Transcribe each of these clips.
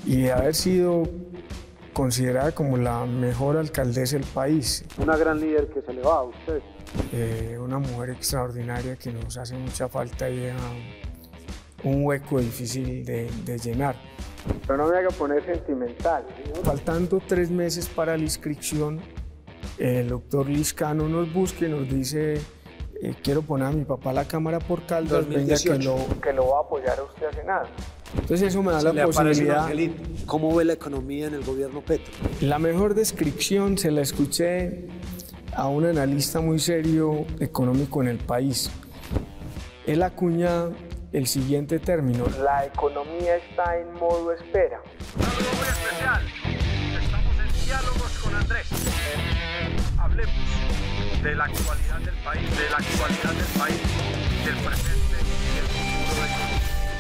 y de haber sido considerada como la mejor alcaldesa del país. Una gran líder que se le va a usted. Una mujer extraordinaria que nos hace mucha falta y deja un hueco difícil de llenar. Pero no me haga poner sentimental. Faltando 3 meses para la inscripción, el doctor Liscano nos busca y nos dice: quiero poner a mi papá a la Cámara por Caldas, 2018. venga que lo va a apoyar a usted a Senado. Entonces eso me da la posibilidad. ¿Cómo ve la economía en el gobierno Petro? La mejor descripción se la escuché a un analista muy serio económico en el país. Él acuña el siguiente término: la economía está en modo espera. Saludo muy especial. Estamos en Diálogos con Andrés. Hablemos de la actualidad del país, del presente y del futuro de Colombia.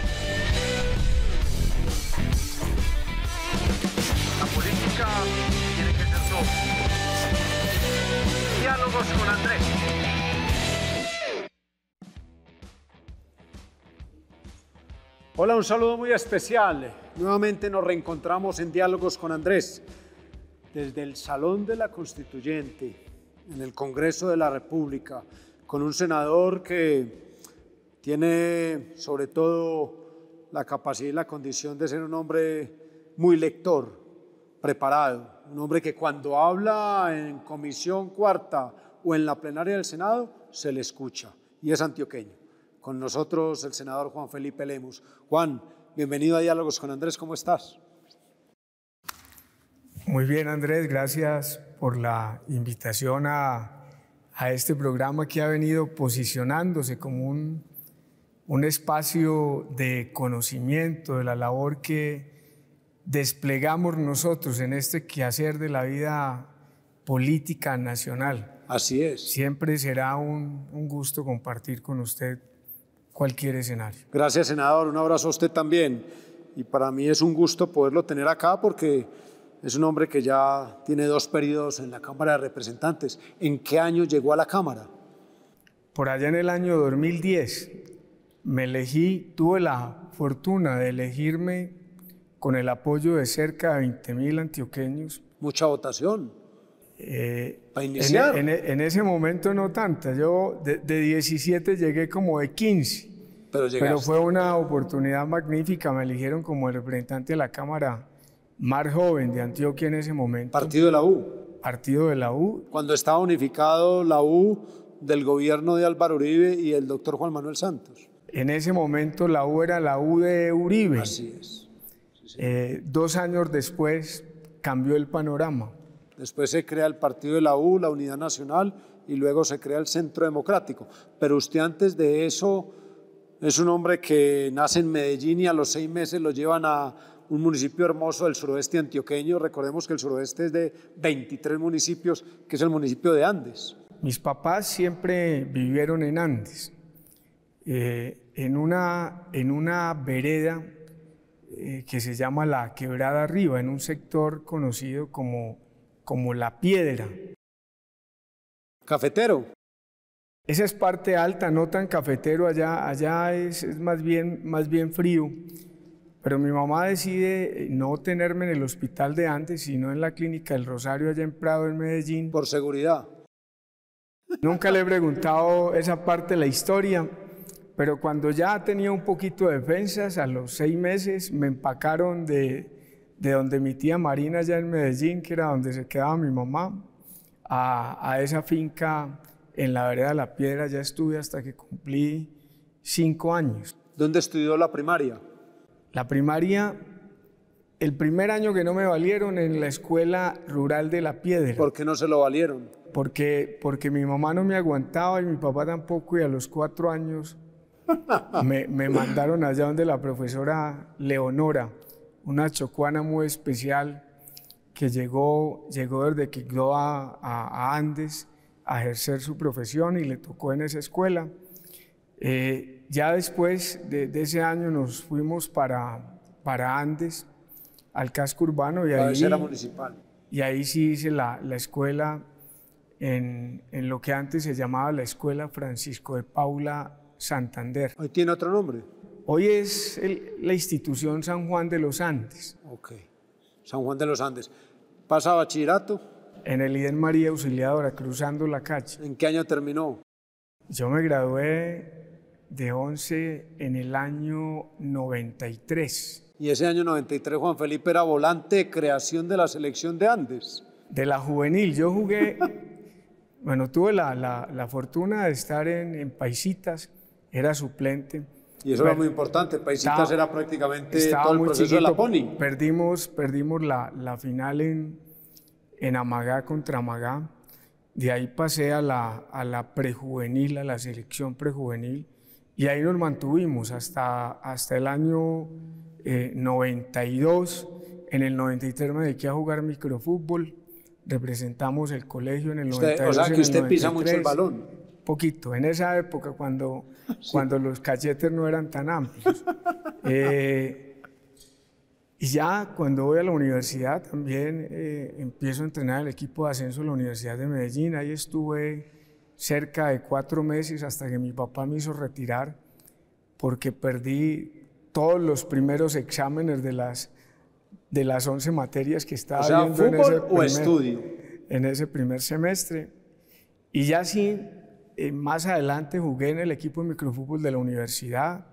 La política tiene que ser todo. Diálogos con Andrés. Hola, un saludo muy especial. Nuevamente nos reencontramos en Diálogos con Andrés, desde el Salón de la Constituyente, en el Congreso de la República, con un senador que tiene sobre todo la capacidad y la condición de ser un hombre muy lector, preparado, un hombre que cuando habla en Comisión Cuarta o en la plenaria del Senado se le escucha, y es antioqueño. Con nosotros el senador Juan Felipe Lemus. Juan, bienvenido a Diálogos con Andrés, ¿cómo estás? Muy bien, Andrés, gracias por la invitación a este programa que ha venido posicionándose como un espacio de conocimiento de la labor que desplegamos nosotros en este quehacer de la vida política nacional. Así es. Siempre será un gusto compartir con usted cualquier escenario. Gracias, senador. Un abrazo a usted también. Y para mí es un gusto poderlo tener acá porque es un hombre que ya tiene 2 periodos en la Cámara de Representantes. ¿En qué año llegó a la Cámara? Por allá en el año 2010 tuve la fortuna de elegirme con el apoyo de cerca de 20.000 antioqueños. Mucha votación. Para iniciar. En ese momento no tanta. Yo de 17 llegué como de 15. Pero fue una oportunidad magnífica. Me eligieron como el representante de la Cámara más joven de Antioquia en ese momento. ¿Partido de la U? Partido de la U. Cuando estaba unificado la U del gobierno de Álvaro Uribe y el doctor Juan Manuel Santos. En ese momento la U era la U de Uribe. Así es. Sí, 2 años después cambió el panorama. Después se crea el partido de la U, la Unidad Nacional, y luego se crea el Centro Democrático. Pero usted antes de eso es un hombre que nace en Medellín y a los 6 meses lo llevan a un municipio hermoso del suroeste antioqueño. Recordemos que el suroeste es de 23 municipios, que es el municipio de Andes. Mis papás siempre vivieron en Andes, en una vereda que se llama La Quebrada Arriba, en un sector conocido como La Piedra. ¿Cafetero? Esa es parte alta, no tan cafetero, allá es más bien frío. Pero mi mamá decide no tenerme en el hospital de Andes, sino en la clínica del Rosario allá en Prado, en Medellín. Por seguridad. Nunca le he preguntado esa parte de la historia, pero cuando ya tenía un poquito de defensas, a los 6 meses me empacaron de donde mi tía Marina allá en Medellín, que era donde se quedaba mi mamá, a esa finca en la vereda de La Piedra. Ya estuve hasta que cumplí 5 años. ¿Dónde estudió la primaria? La primaria, el primer año que no me valieron en la escuela rural de La Piedra. ¿Por qué no se lo valieron? Porque mi mamá no me aguantaba y mi papá tampoco, y a los 4 años me mandaron allá donde la profesora Leonora, una chocuana muy especial que llegó desde Quibdó a Andes a ejercer su profesión, y le tocó en esa escuela. Ya después de ese año nos fuimos para Andes, al casco urbano, y cabecera municipal. Y ahí sí hice la escuela en lo que antes se llamaba la Escuela Francisco de Paula Santander. ¿Hoy tiene otro nombre? Hoy es la institución San Juan de los Andes. Ok, San Juan de los Andes. ¿Pasa bachillerato? En el IDEN María Auxiliadora, cruzando la calle. ¿En qué año terminó? Yo me gradué de 11 en el año 93. Y ese año 93 Juan Felipe era volante de creación de la selección de Andes. De la juvenil, yo jugué, bueno, tuve la fortuna de estar en Paisitas, era suplente. Y eso era muy importante, Paisitas era prácticamente todo el proceso chiquito, de la Pony. Perdimos la final en Amagá contra Amagá. De ahí pasé a la prejuvenil, a la selección prejuvenil, y ahí nos mantuvimos hasta el año 92. En el 93 me dediqué a jugar microfútbol, representamos el colegio en el 92. O sea que usted pisa mucho el balón. Poquito, en esa época cuando los cachetes no eran tan amplios. Y ya cuando voy a la universidad también empiezo a entrenar el equipo de ascenso de la Universidad de Medellín. Ahí estuve cerca de 4 meses hasta que mi papá me hizo retirar porque perdí todos los primeros exámenes de las 11 materias que estaba viendo en ese primer semestre. Y ya sí, más adelante jugué en el equipo de microfútbol de la universidad.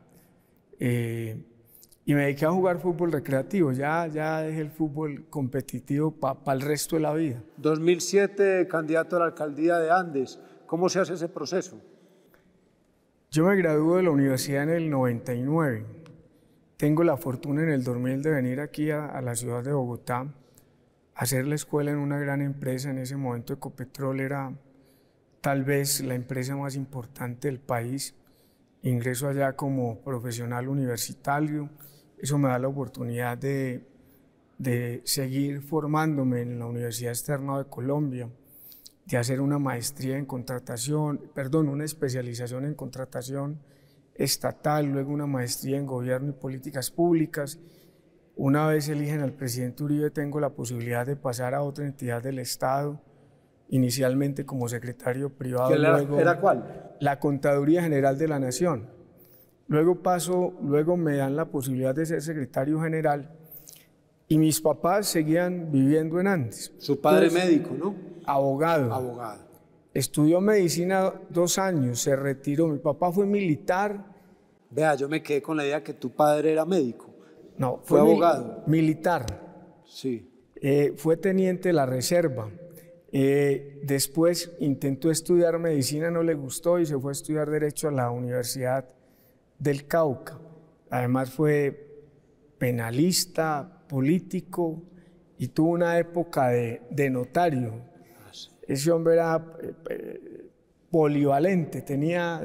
Y me dediqué a jugar fútbol recreativo, ya dejé el fútbol competitivo para el resto de la vida. 2007, candidato a la alcaldía de Andes, ¿cómo se hace ese proceso? Yo me gradué de la universidad en el 99. Tengo la fortuna en el 2000 de venir aquí a la ciudad de Bogotá, a hacer la escuela en una gran empresa. En ese momento Ecopetrol era tal vez la empresa más importante del país. Ingreso allá como profesional universitario. Eso me da la oportunidad de seguir formándome en la Universidad Externa de Colombia, de hacer una maestría en una especialización en contratación estatal, luego una maestría en gobierno y políticas públicas. Una vez eligen al presidente Uribe, tengo la posibilidad de pasar a otra entidad del Estado, inicialmente como secretario privado. ¿Era cuál? La Contaduría General de la Nación. Luego me dan la posibilidad de ser secretario general y mis papás seguían viviendo en Andes. Su padre médico, ¿no? Abogado. Estudió medicina 2 años, se retiró. Mi papá fue militar. Vea, yo me quedé con la idea que tu padre era médico. No, fue abogado. Militar. Sí. Fue teniente de la reserva. Después intentó estudiar medicina, no le gustó y se fue a estudiar Derecho a la Universidad del Cauca. Además fue penalista, político y tuvo una época de notario. Ese hombre era polivalente, tenía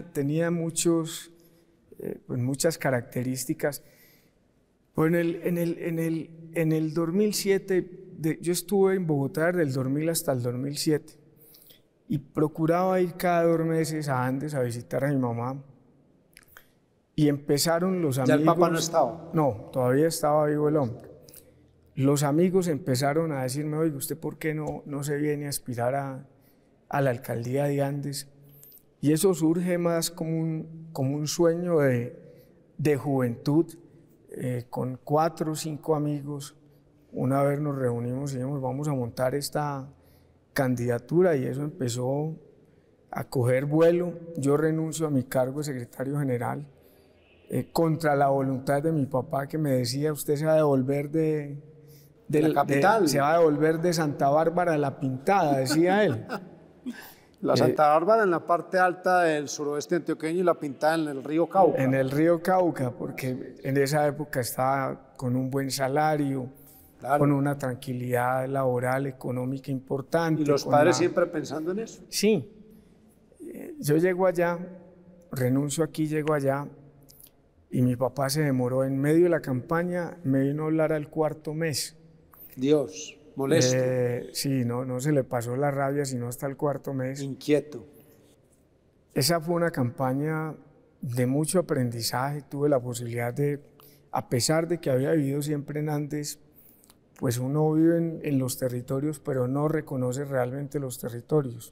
muchas características. Pues en el 2007, yo estuve en Bogotá desde el 2000 hasta el 2007 y procuraba ir cada 2 meses a Andes a visitar a mi mamá. Y empezaron los amigos. ¿Ya el papá no estaba? No, todavía estaba vivo el hombre. Los amigos empezaron a decirme, oiga, ¿usted por qué no se viene a aspirar a la alcaldía de Andes? Y eso surge más como un sueño de juventud, con 4 o 5 amigos. Una vez nos reunimos y dijimos, vamos a montar esta candidatura, y eso empezó a coger vuelo. Yo renuncio a mi cargo de secretario general, contra la voluntad de mi papá, que me decía, usted se va a devolver de la capital. Se va a devolver de Santa Bárbara de la Pintada, decía él. La Santa Bárbara en la parte alta del suroeste antioqueño y la Pintada en el río Cauca. En el río Cauca, porque en esa época estaba con un buen salario, claro, con una tranquilidad laboral, económica importante. ¿Y los padres siempre pensando en eso? Sí. Yo llego allá, renuncio aquí, llego allá, y mi papá se demoró en medio de la campaña, me vino a hablar al 4.º mes. Dios, molesto. Sí, no se le pasó la rabia, sino hasta el 4.º mes. Inquieto. Esa fue una campaña de mucho aprendizaje. Tuve la posibilidad a pesar de que había vivido siempre en Andes, pues uno vive en los territorios, pero no reconoce realmente los territorios.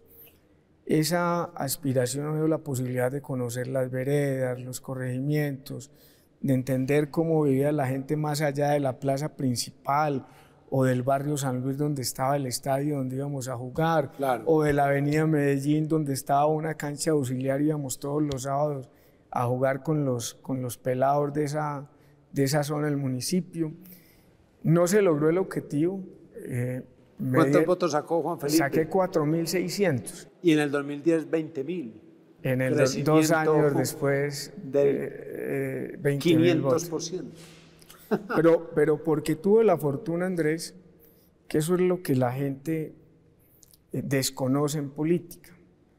Esa aspiración me dio la posibilidad de conocer las veredas, los corregimientos, de entender cómo vivía la gente más allá de la plaza principal o del barrio San Luis donde estaba el estadio donde íbamos a jugar, Claro. o de la avenida Medellín donde estaba una cancha auxiliar y íbamos todos los sábados a jugar con los pelados de esa zona del municipio. No se logró el objetivo. ¿Cuántos votos sacó Juan Felipe? Saqué 4.600. Y en el 2010, 20.000. En el 2 años después, 20.000 votos. 500%. Pero porque tuve la fortuna, Andrés, que eso es lo que la gente desconoce en política.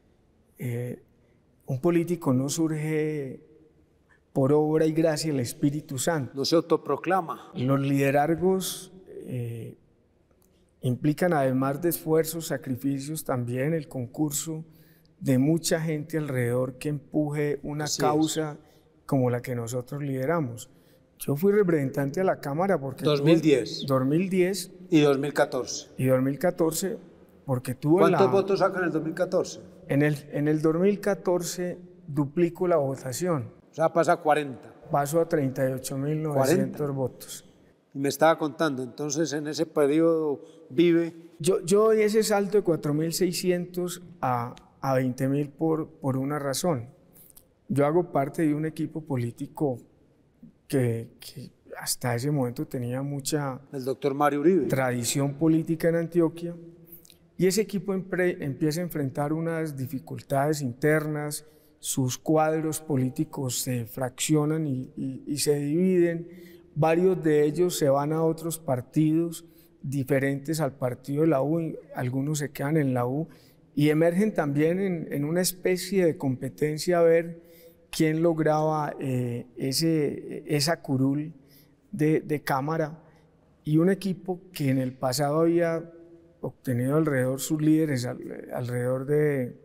Un político no surge por obra y gracia del Espíritu Santo. No se autoproclama. Los liderazgos implican, además de esfuerzos, sacrificios, también el concurso de mucha gente alrededor que empuje una causa como la que nosotros lideramos. Yo fui representante a la Cámara porque 2010. 2010 y 2014. Y 2014 porque tuvo ¿Cuántos votos sacan en el 2014? En el 2014 duplico la votación. O sea, pasa a 40. Paso a 38.900 votos. Y me estaba contando, entonces en ese periodo vive... Yo doy ese salto de 4.600 a 20.000 por una razón. Yo hago parte de un equipo político que hasta ese momento tenía mucha... El doctor Mario Uribe. Tradición política en Antioquia. Y ese equipo empieza a enfrentar unas dificultades internas, sus cuadros políticos se fraccionan y se dividen, varios de ellos se van a otros partidos diferentes al partido de la U, algunos se quedan en la U, y emergen también en una especie de competencia a ver quién lograba esa curul de Cámara, y un equipo que en el pasado había obtenido alrededor sus líderes, alrededor de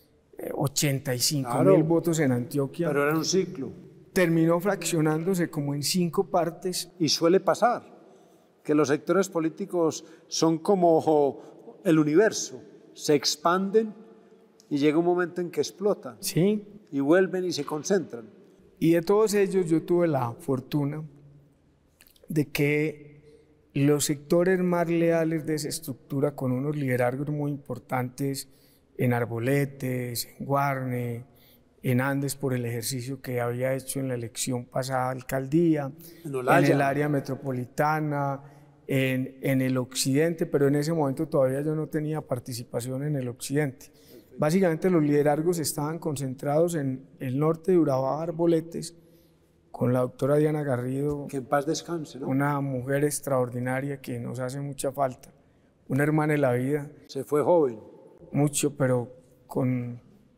85.000 votos en Antioquia. Pero era un ciclo. Terminó fraccionándose como en 5 partes. Y suele pasar que los sectores políticos son como el universo, se expanden y llega un momento en que explotan. Sí. Y vuelven y se concentran. Y de todos ellos yo tuve la fortuna de que los sectores más leales de esa estructura, con unos liderazgos muy importantes en Arboletes, en Guarne, en Andes por el ejercicio que había hecho en la elección pasada alcaldía, en el área metropolitana, en el occidente, pero en ese momento todavía yo no tenía participación en el occidente. Básicamente los liderazgos estaban concentrados en el norte de Urabá, Arboletes, con la doctora Diana Garrido, que en paz descanse, ¿no? Una mujer extraordinaria que nos hace mucha falta, una hermana de la vida. Se fue joven. Mucho, pero con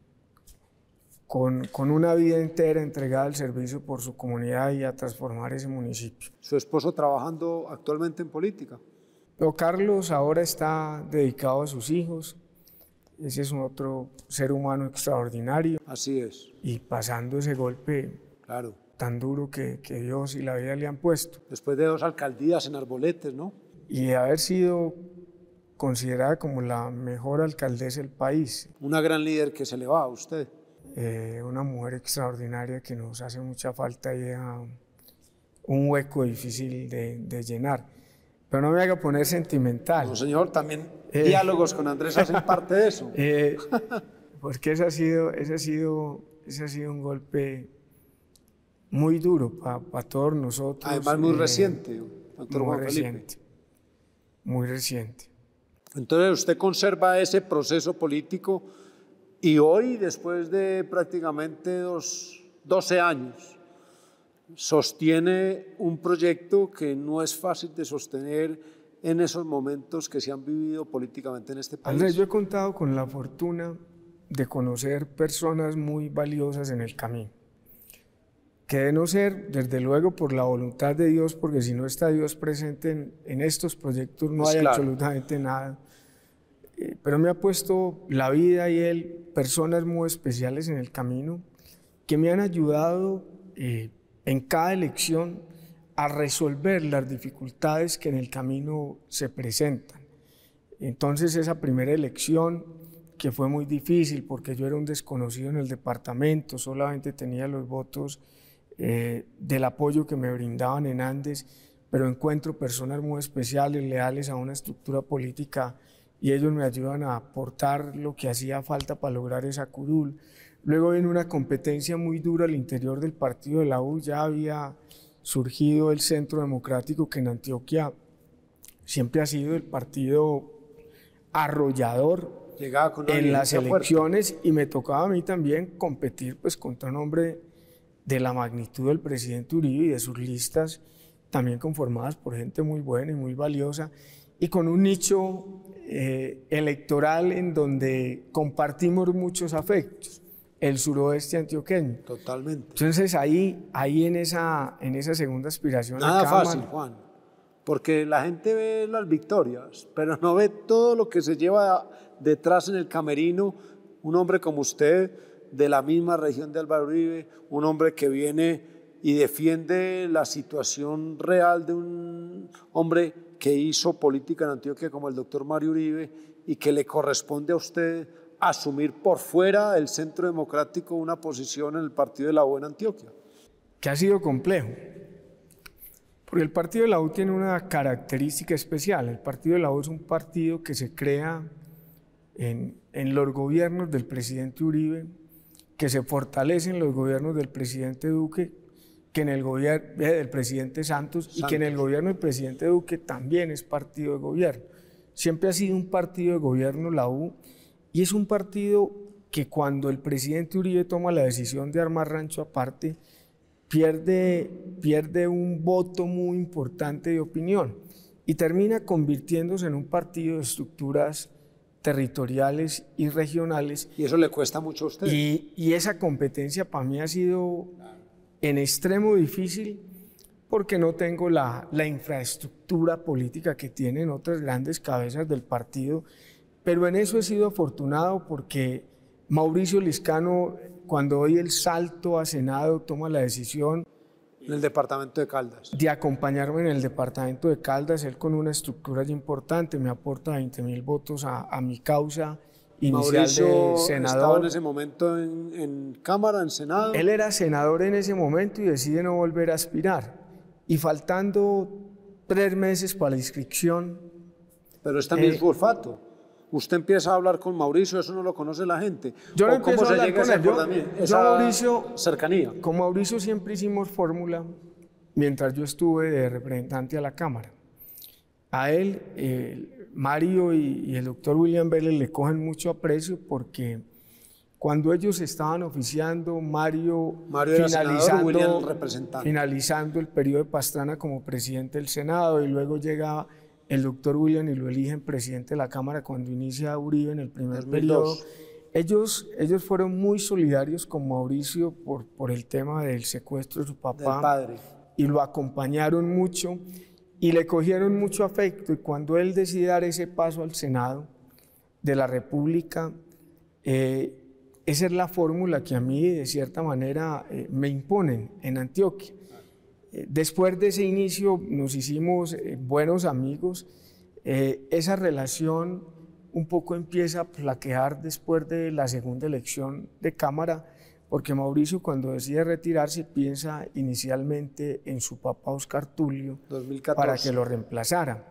una vida entera entregada al servicio por su comunidad y a transformar ese municipio. ¿Su esposo trabajando actualmente en política? Pero Carlos ahora está dedicado a sus hijos. Ese es un otro ser humano extraordinario. Así es. Y pasando ese golpe tan duro que Dios y la vida le han puesto. Después de 2 alcaldías en Arboletes, ¿no? Y de haber sido considerada como la mejor alcaldesa del país. Una gran líder que se le va a usted. Una mujer extraordinaria que nos hace mucha falta y deja un hueco difícil de llenar. Pero no me haga poner sentimental. No, señor, también diálogos con Andrés hacen parte de eso. Porque ese ha sido un golpe muy duro para todos nosotros. Además muy reciente, doctor Juan Felipe. Muy reciente. Entonces usted conserva ese proceso político y hoy, después de prácticamente 12 años, sostiene un proyecto que no es fácil de sostener en esos momentos que se han vivido políticamente en este país. Andrés, yo he contado con la fortuna de conocer personas muy valiosas en el camino, que de no ser, desde luego, por la voluntad de Dios, porque si no está Dios presente en estos proyectos no hay absolutamente nada. Pero me ha puesto la vida y él, personas muy especiales en el camino, que me han ayudado en cada elección a resolver las dificultades que en el camino se presentan. Entonces esa primera elección, que fue muy difícil porque yo era un desconocido en el departamento, solamente tenía los votos del apoyo que me brindaban en Andes, pero encuentro personas muy especiales, leales a una estructura política, y ellos me ayudan a aportar lo que hacía falta para lograr esa curul. Luego viene una competencia muy dura al interior del partido de la U. Ya había surgido el Centro Democrático, que en Antioquia siempre ha sido el partido arrollador en las elecciones fuerte. Y me tocaba a mí también competir pues contra un hombre de la magnitud del presidente Uribe y de sus listas también conformadas por gente muy buena y muy valiosa, y con un nicho electoral en donde compartimos muchos afectos, el suroeste antioqueño. Totalmente. Entonces ahí en esa segunda aspiración. Nada fácil, Juan, porque la gente ve las victorias, pero no ve todo lo que se lleva detrás en el camerino. Un hombre como usted, de la misma región de Álvaro Uribe, un hombre que viene y defiende la situación real de un hombre que hizo política en Antioquia como el doctor Mario Uribe, y que le corresponde a usted asumir por fuera del Centro Democrático una posición en el Partido de la U en Antioquia. Que ha sido complejo, porque el Partido de la U tiene una característica especial. El Partido de la U es un partido que se crea en los gobiernos del presidente Uribe, que se fortalece en los gobiernos del presidente Duque, que en el gobierno del presidente Santos, y que en el gobierno del presidente Duque también es partido de gobierno. Siempre ha sido un partido de gobierno la U, y es un partido que cuando el presidente Uribe toma la decisión de armar Rancho Aparte, pierde un voto muy importante de opinión y termina convirtiéndose en un partido de estructuras territoriales y regionales. Y eso le cuesta mucho a usted. Y esa competencia para mí ha sido en extremo difícil, porque no tengo la infraestructura política que tienen otras grandes cabezas del partido, pero en eso he sido afortunado, porque Mauricio Liscano, cuando doy el salto a Senado, toma la decisión en el departamento de Caldas de acompañarme en el departamento de Caldas. Él, con una estructura ya importante, me aporta 20.000 votos a mi causa inicial Mauricio de senador. ¿Estaba en ese momento en Cámara, en Senado? Él era senador en ese momento y decide no volver a aspirar. Y faltando 3 meses para la inscripción... Pero es también su olfato. Usted empieza a hablar con Mauricio, eso no lo conoce la gente. Yo no empiezo a hablar con él. Yo Mauricio, cercanía. Con Mauricio siempre hicimos fórmula mientras yo estuve de representante a la Cámara. A él, Mario y el doctor William Vélez le cogen mucho aprecio, porque cuando ellos estaban oficiando, Mario era senador, William representante, finalizando el periodo de Pastrana como presidente del Senado, y luego llega el doctor William y lo eligen presidente de la Cámara cuando inicia Uribe en el primer 2002. periodo. Ellos fueron muy solidarios con Mauricio por el tema del secuestro de su papá, del padre, y lo acompañaron mucho y le cogieron mucho afecto. Y cuando él decide dar ese paso al Senado de la República, esa es la fórmula que a mí, de cierta manera, me imponen en Antioquia. Después de ese inicio nos hicimos buenos amigos. Esa relación un poco empieza a flaquear después de la segunda elección de Cámara, porque Mauricio, cuando decide retirarse, piensa inicialmente en su papá Oscar Tulio 2014. Para que lo reemplazara.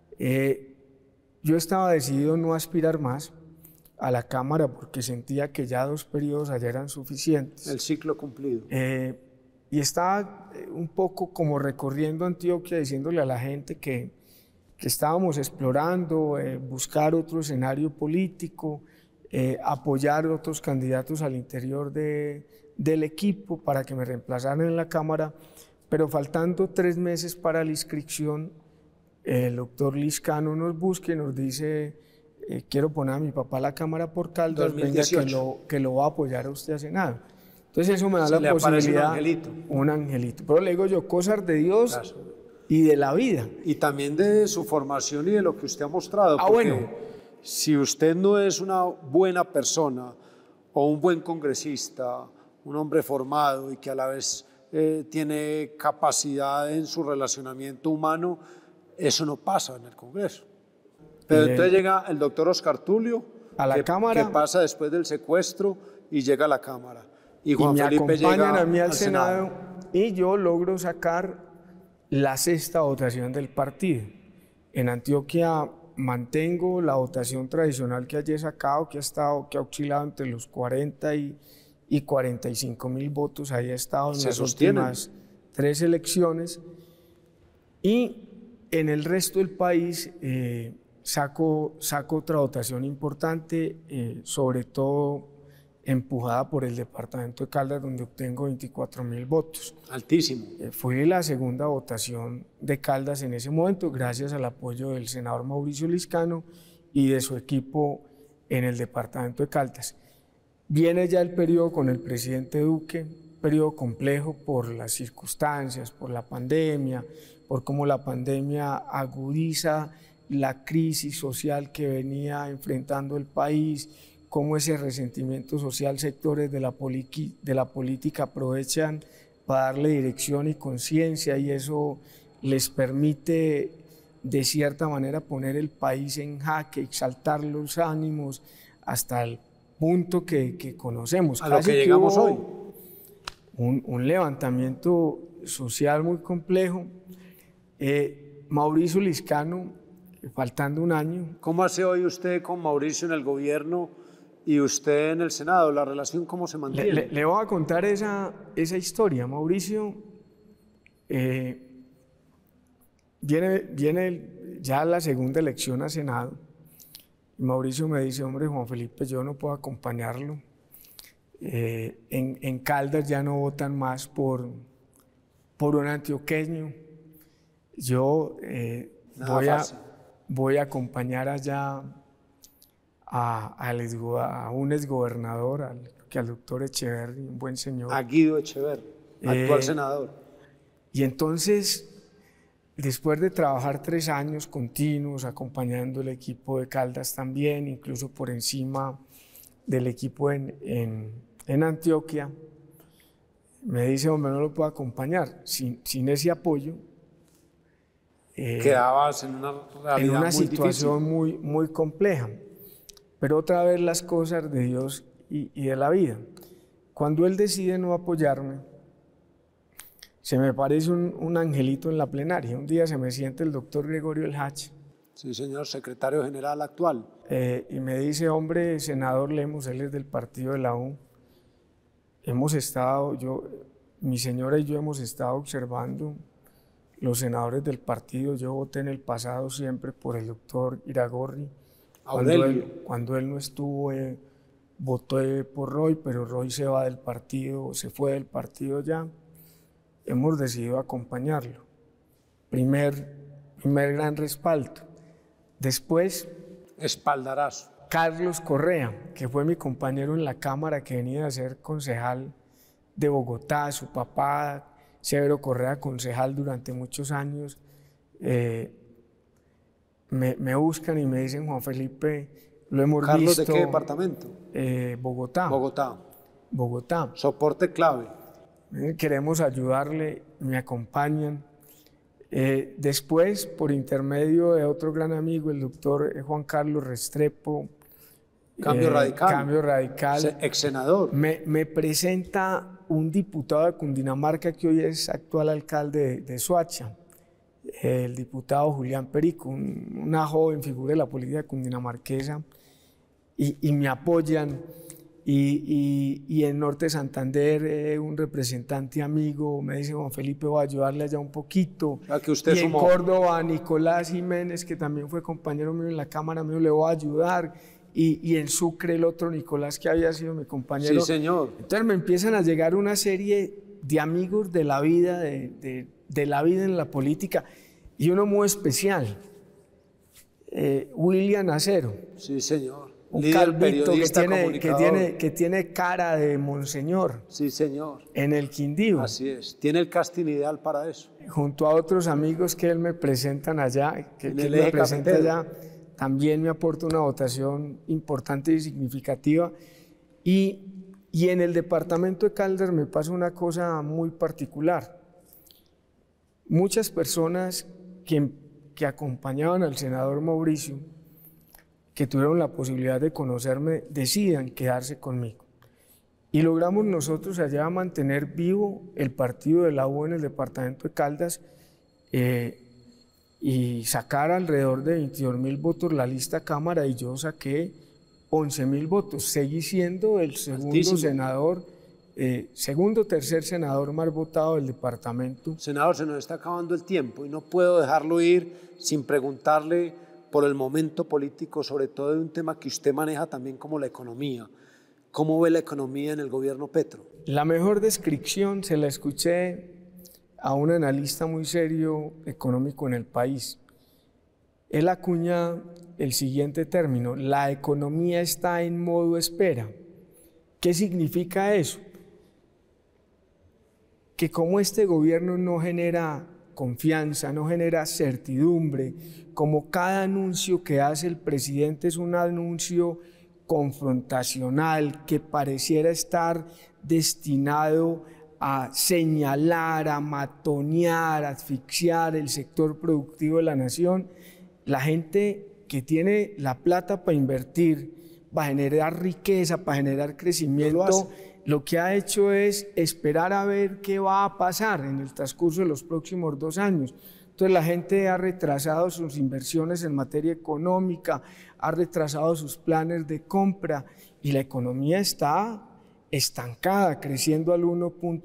Yo estaba decidido no aspirar más a la Cámara, porque sentía que ya 2 periodos allá eran suficientes. El ciclo cumplido. Y estaba un poco como recorriendo Antioquia, diciéndole a la gente que estábamos explorando, buscar otro escenario político, apoyar otros candidatos al interior del equipo para que me reemplazaran en la Cámara, pero faltando 3 meses para la inscripción, el doctor Liscano nos busca y nos dice: quiero poner a mi papá a la Cámara por Caldas, 2018. venga que lo va a apoyar a usted a Senado. Entonces eso me da la posibilidad, un angelito. Pero le digo yo, cosas de Dios, claro, y de la vida. Y también de su formación y de lo que usted ha mostrado. Bueno. Si usted no es una buena persona o un buen congresista, un hombre formado y que a la vez tiene capacidad en su relacionamiento humano, eso no pasa en el Congreso. Pero entonces llega el doctor Oscar Tulio a la Cámara, que pasa después del secuestro y llega a la Cámara. Y Juan Felipe llega a mí al Senado. y yo logro sacar la 6ª votación del partido. En Antioquia mantengo la votación tradicional que allí he sacado, que ha oscilado entre los 40 y 45.000 votos. Ahí ha estado en las últimas 3 elecciones. Y en el resto del país saco otra votación importante, sobre todo empujada por el departamento de Caldas, donde obtengo 24.000 votos. Altísimo. Fue la 2ª votación de Caldas en ese momento, gracias al apoyo del senador Mauricio Liscano y de su equipo en el departamento de Caldas. Viene ya el periodo con el presidente Duque, periodo complejo por las circunstancias, por la pandemia, por cómo la pandemia agudiza la crisis social que venía enfrentando el país, cómo ese resentimiento social sectores de la política aprovechan para darle dirección y conciencia, y eso les permite de cierta manera poner el país en jaque, exaltar los ánimos hasta el punto que conocemos. A lo que llegamos hoy. Un levantamiento social muy complejo. Mauricio Liscano, faltando un año. ¿Cómo hace hoy usted con Mauricio en el gobierno y usted en el Senado? ¿La relación cómo se mantiene? Le voy a contar esa historia. Mauricio viene ya la 2ª elección a Senado. Y Mauricio me dice: hombre, Juan Felipe, yo no puedo acompañarlo. En Caldas ya no votan más por un antioqueño. Yo voy a acompañar allá a un exgobernador, al doctor Echeverri, un buen señor. A Guido Echeverri, actual senador. Y entonces, después de trabajar 3 años continuos acompañando el equipo de Caldas también, incluso por encima del equipo en Antioquia, me dice: hombre, no lo puedo acompañar. Sin ese apoyo, quedabas en una realidad en una muy situación difícil. muy compleja. Pero otra vez las cosas de Dios y de la vida. Cuando Él decide no apoyarme, se me parece un angelito en la plenaria. Un día se me siente el doctor Gregorio El Hach. Sí, señor, secretario general actual. Y me dice: hombre, senador Lemos, él es del partido de la U. Mi señora y yo hemos estado observando los senadores del partido. Yo voté en el pasado siempre por el doctor Iragorri. Cuando él no estuvo, voté por Roy, pero Roy se fue del partido ya. Hemos decidido acompañarlo. Primer gran respaldo. Después, espaldarazo. Carlos Correa, que fue mi compañero en la Cámara, que venía a ser concejal de Bogotá, su papá, Severo Correa, concejal durante muchos años. Me buscan y me dicen: Juan Felipe, lo hemos visto. ¿Carlos de qué departamento? Bogotá. Bogotá. Soporte clave. Queremos ayudarle, me acompañan. Después, por intermedio de otro gran amigo, el doctor Juan Carlos Restrepo, Cambio Radical, ex senador. Me presenta un diputado de Cundinamarca que hoy es actual alcalde de Soacha, el diputado Julián Perico, una joven figura de la política cundinamarquesa, y me apoyan. Y en Norte de Santander, un representante amigo me dice: Juan Felipe, voy a ayudarle allá un poquito. Que usted en Córdoba, Nicolás Jiménez, que también fue compañero mío en la Cámara, le voy a ayudar. Y en Sucre, el otro Nicolás, que había sido mi compañero. Sí, señor. Entonces me empiezan a llegar una serie de amigos de la vida, de la vida en la política, y uno muy especial, William Acero. Sí, señor. Un calvito que tiene cara de monseñor. Sí, señor. En el Quindío. Así es. Tiene el casting ideal para eso. Junto a otros amigos que él me presentan allá, que él me presenta allá, también me aporta una votación importante y significativa. Y en el departamento de Caldas me pasa una cosa muy particular. Muchas personas que acompañaban al senador Mauricio, que tuvieron la posibilidad de conocerme, decidan quedarse conmigo. Y logramos nosotros allá mantener vivo el partido de la U en el departamento de Caldas y sacar alrededor de 22.000 votos la lista Cámara, y yo saqué 11.000 votos. Seguí siendo el segundo senador, tercer senador más votado del departamento. Senador, se nos está acabando el tiempo y no puedo dejarlo ir sin preguntarle por el momento político, sobre todo de un tema que usted maneja también como la economía. ¿Cómo ve la economía en el gobierno Petro? La mejor descripción se la escuché a un analista muy serio económico en el país. Él acuña el siguiente término: la economía está en modo espera. ¿Qué significa eso? Que como este gobierno no genera confianza, no genera certidumbre, como cada anuncio que hace el presidente es un anuncio confrontacional que pareciera estar destinado a señalar, a matonear, a asfixiar el sector productivo de la nación, la gente que tiene la plata para invertir, para generar riqueza, para generar crecimiento, lo que ha hecho es esperar a ver qué va a pasar en el transcurso de los próximos 2 años. Entonces la gente ha retrasado sus inversiones en materia económica, ha retrasado sus planes de compra y la economía está estancada, creciendo al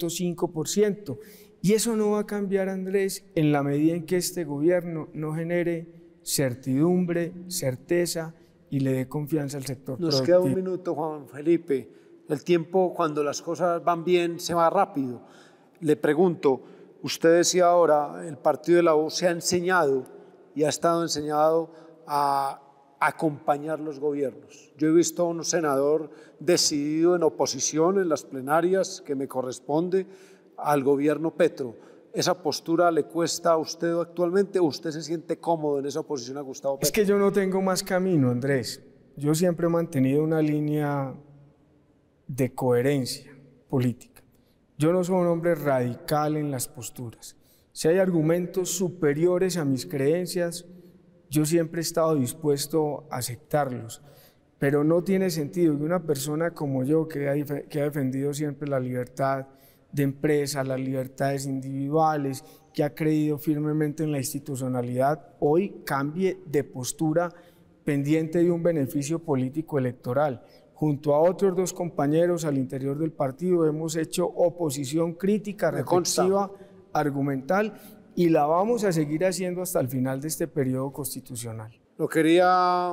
1.5%. Y eso no va a cambiar, Andrés, en la medida en que este gobierno no genere certidumbre, certeza y le dé confianza al sector productivo. Nos queda un minuto, Juan Felipe. El tiempo, cuando las cosas van bien, se va rápido. Le pregunto, usted decía ahora, el partido de la U se ha enseñado y ha estado enseñado a acompañar los gobiernos. Yo he visto a un senador decidido en oposición en las plenarias que me corresponde al gobierno Petro. ¿Esa postura le cuesta a usted actualmente o usted se siente cómodo en esa oposición a Gustavo Petro? Es que yo no tengo más camino, Andrés. Yo siempre he mantenido una línea de coherencia política. Yo no soy un hombre radical en las posturas. Si hay argumentos superiores a mis creencias, yo siempre he estado dispuesto a aceptarlos, pero no tiene sentido que una persona como yo, que ha defendido siempre la libertad de empresa, las libertades individuales, que ha creído firmemente en la institucionalidad, hoy cambie de postura pendiente de un beneficio político electoral. Junto a otros 2 compañeros al interior del partido hemos hecho oposición crítica, reflexiva, argumental, y la vamos a seguir haciendo hasta el final de este periodo constitucional. Lo quería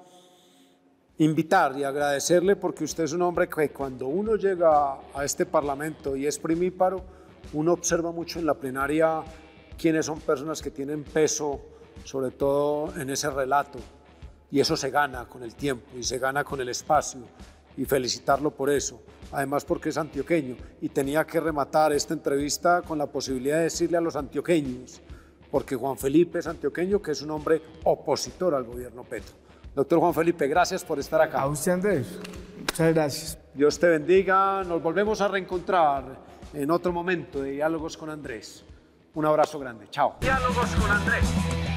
invitar y agradecerle porque usted es un hombre que cuando uno llega a este Parlamento y es primíparo, uno observa mucho en la plenaria quiénes son personas que tienen peso, sobre todo en ese relato, y eso se gana con el tiempo y se gana con el espacio, y felicitarlo por eso. Además porque es antioqueño, y tenía que rematar esta entrevista con la posibilidad de decirle a los antioqueños, porque Juan Felipe es antioqueño, que es un hombre opositor al gobierno Petro. Doctor Juan Felipe, gracias por estar acá. A usted, Andrés, muchas gracias. Dios te bendiga, nos volvemos a reencontrar en otro momento de Diálogos con Andrés. Un abrazo grande, chao. Diálogos con Andrés.